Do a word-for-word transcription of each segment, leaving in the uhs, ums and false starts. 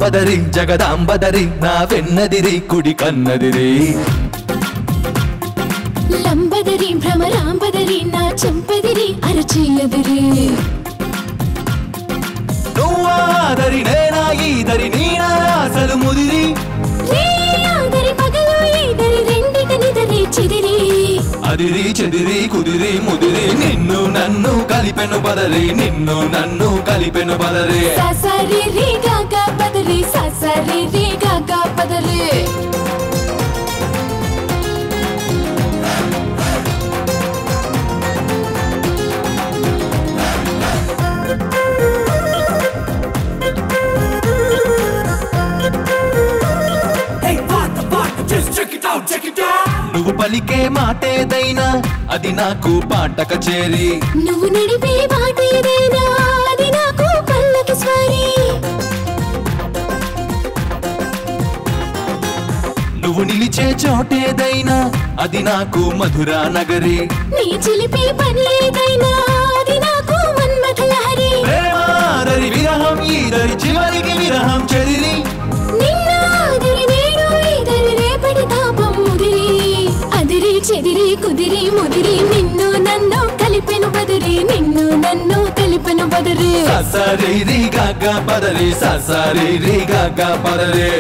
అంబదరి జగదాంబదరి నా వెన్నదిరి కుడి కన్నదిరి లంబదరి భ్రమరాంబదరి నా చెంపదిరి అరచేయదిరి నువ్వాదరి నేనా ఈదరి నీనా అసలు ముదిరి అదిరి చెదిరి కుదిరి ముదిరి నిన్ను నన్ను కలిపెను బదరి నిన్ను నన్ను కలిపెను బదరి ససరి రి గగ బదరి ససరి రి గగ బదరి నువ్వు పలికే మాటేదైనా అది నాకు పాటక చేరి నువ్వు నడిపే మాటేదైనా అది నాకు పల్లకి స్వారీ నువ్వు నిలిచే చోటేదైనా అది నాకు మధురా నగరి నీ చిలిపే పని ఏదైనా అది నాకు మన్మథ లహరి ప్రేమాదరి విరహం ఈదరి చివరికి విరహం చెదిరి చెదిరి కుదిరి ముదిరి నిన్ను నన్ను కలిపెను బదరి నిన్ను నన్ను కలిపెను బదరి ససరి రి గగ బదరి ససరి రి గగ బదరి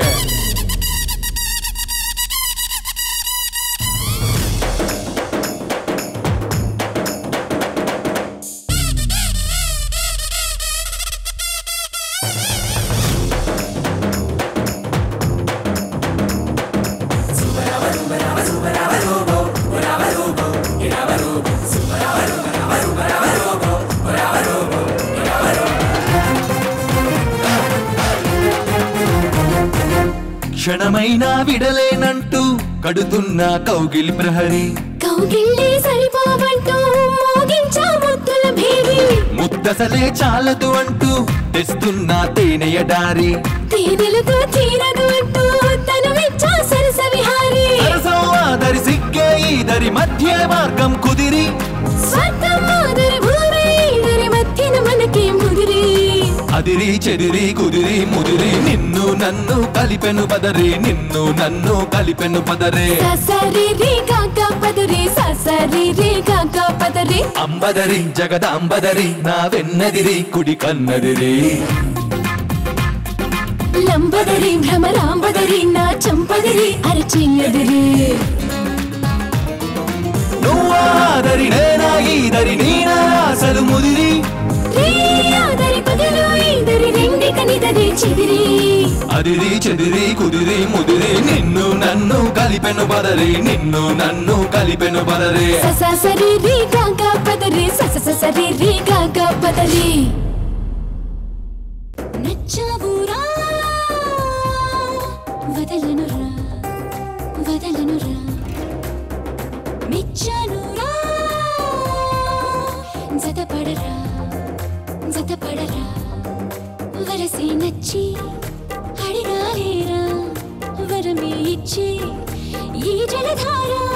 క్షణమైనా విడలేనంటూ కడుతున్న కౌగిలి ప్రహరి కౌగిలి సరిపోవంటూ మోగించా ముద్దుల భేరి ముద్దసలే చాలదు అంటూ తెస్తున్న తేనెయ దారి తేనెలతో తీరదు అంటూ తను విచ్చా సరస విహారి సరసవాదరి సిగ్గే ఈదరి మధ్య మార్గం కుదిరి స్వర్గం మాదరి భూమి ఈదరి మధ్యన మనకి ముదిరి అదిరి చెదిరి కుదిరి ముదిరి నిన్ను నన్ను కలిపెను బదరి నిన్ను నన్ను కలిపెను బదరి ససరి రి గగ బదరి ససరి రి గగ బదరి అంబదరి జగదాంబదరి నా వెన్నదిరి కుడి కన్నదిరి లంబదరి భ్రమరాంబదరి నా చెంపదిరి అరచేయదిరి నువ్వాదరి నేనా ఈదరి నీనా అసలు ముదిరి అదిరి చెదిరి కుదిరి ముదిరి నిన్ను నన్ను కలిపెను బదరి నిన్ను నన్ను కలిపెను బదరి ససరి రి గగ బదరి ససరి రి గగ బదరి నచ్చవురా వదలనురా వదలనురా మిచ్చనురా జతపడరా జతపడరా వరసే నచ్చి అడిగాలేరా వరమే ఇచ్చి ఈ జలధార